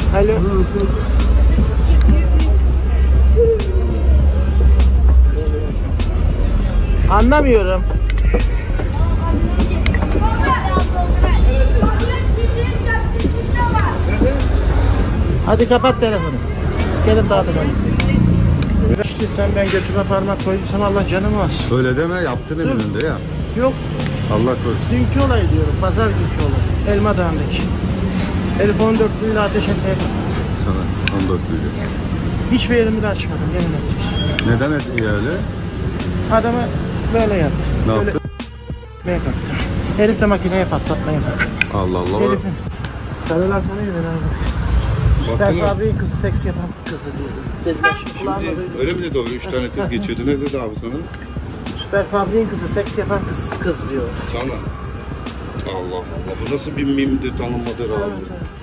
Alo. Anlamıyorum. Hadi kapat telefonu. Gelin dağıtalım. Sen ben götüme parmak koyduysam Allah canımı alsın. Öyle deme, yaptın önünde ya. Yok. Allah korusun. Dünkü olay diyorum. Pazar günkü olay. Elma Dağı'ndaki. Herif 14 lira ateş etmeye Sana 14 lira. hiçbir yerimi de açmadım. Yemin ederim. Neden öyle? Adamı böyle yaptı. Ne böyle yaptı? baktı. Herif de makineye patlatmaya baktı. Allah Allah. Herifin. Sarılar sana gider abi. Ben Baktılar. fabriğin kızı seks yapan kızı diyordu. Dediler Şimdi öyle mi dedi o? 3 tane kız geçiyordu. Ne dedi abi sana? Süper fabriğin kızı seks yapan kız diyor. Sana. Allah Allah. Bu nasıl bir mimdi, tanınmadır abi? Evet.